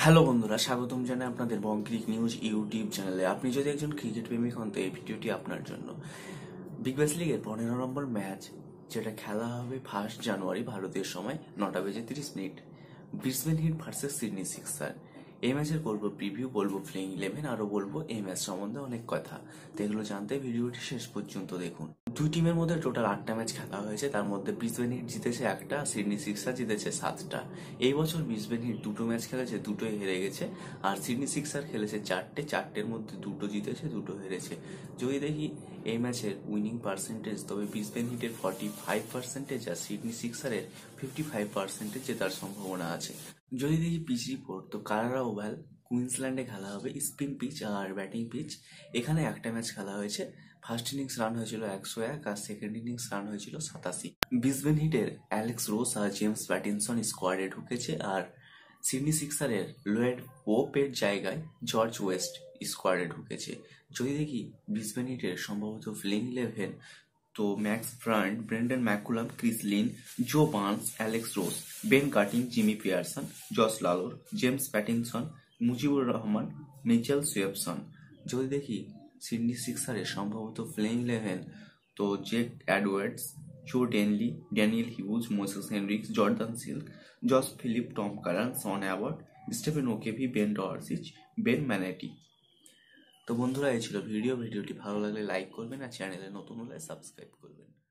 Hello বন্ধুরা, স্বাগতম জানাই আপনাদের বঙ্ক্রিক নিউজ ইউটিউব চ্যানেলে। আপনি যদি একজন ক্রিকেট প্রেমিক হন তো এই ভিডিওটি আপনার জন্য। বিগ ব্যাশ লিগের 15 নম্বর ম্যাচ যেটা খেলা হবে 1 জানুয়ারি ভারতীয় সময় 9:30 Brisbane Heat versus Sydney Sixer. এই ম্যাচের করবো প্রিভিউ, বলবো প্লেইং 11, আরো বলবো এই ম্যাচ সম্বন্ধে অনেক কথা। তো এগুলো জানতে ভিডিওটি শেষ পর্যন্ত দেখুন। দুই টিমের মধ্যে টোটাল 8টা ম্যাচ খেলা হয়েছে, তার মধ্যে ব্রিসবেন হিট জিতেছে 1টা, সিডনি সিক্সার জিতেছে 7টা। এই বছর ব্রিসবেন হিট 2টো ম্যাচ খেলেছে, 2টোই হেরে গেছে, আর সিডনি সিক্সার খেলেছে 4টের মধ্যে 2টো জিতেছে, 2টো হেরেছে। যদি দেখি এই ম্যাচের উইনিং পার্সেন্টেজ, তবে ব্রিসবেন হিটের 45%, আর সিডনি সিক্সারের 55% জেতার সম্ভাবনা আছে। যদি দেখি পিচ রিপোর্ট, তো কানাডা ওভাল কুইন্সল্যান্ডে খেলা হবে, স্পিন পিচ আর ব্যাটিং পিচ। এখানে একটা ম্যাচ খেলা হয়েছে, ফার্স্ট ইনিংস রান হয়েছিল 101 আর সেকেন্ড ইনিংস রান হয়েছিল 87। ব্রিসবেন হিটের অ্যালেক্স রোস আর জেমস প্যাটিনসন স্কোয়াডে ঢুকেছে, আর সিডনি সিক্সারের লোয়েড পোপের জায়গায় জর্জ ওয়েস্ট স্কোয়াডে ঢুকেছে। যদি দেখি ব্রিসবেন হিটের সম্ভবত প্লেইং 11, তো Max Bryant, Brendon McCullum, Chris Lynn, Joe Burns, Alex Ross, Ben Cutting, Jimmy Peirson, Josh Lalor, James Pattinson, Mujibur Rahman, Mitchell Swepson. যদি দেখি সিডনি সিক্সারের সম্ভবত প্লেইং 11, তো Jake Edwards, Joe Denly, Daniel Hughes, Moises Henriques, Jordan Silk, Josh Philippe, Tom Curran, Sean Abbott, Stephen O'Keefe, Ben Dwarshuis, Ben Manenti. তো বন্ধুরা, এই ছিল ভিডিওটি ভালো লাগলে লাইক করবেন, আর চ্যানেলে নতুন হলে সাবস্ক্রাইব করবেন।